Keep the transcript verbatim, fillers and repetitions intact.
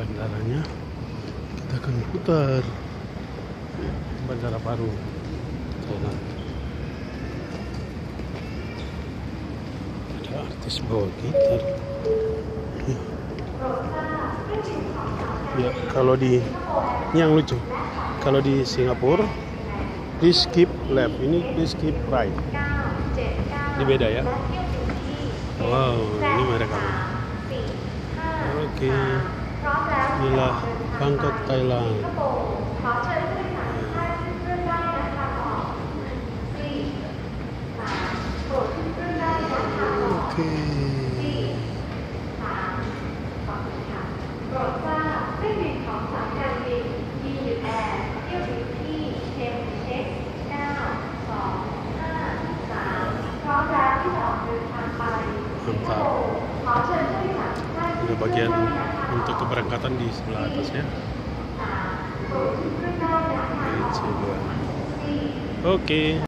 bandaranya. Kita akan putar bandara baru Thailand. Ada artis bawa gitar. Ya, kalau di ini yang lucu. Kalau di Singapura, please keep left. Ini please keep right. Ini beda ya. Wow, ini mereka. Oke, inilah Bangkok, Thailand. Oke. Mantap. Ini bagian untuk keberangkatan di sebelah atasnya. Oke.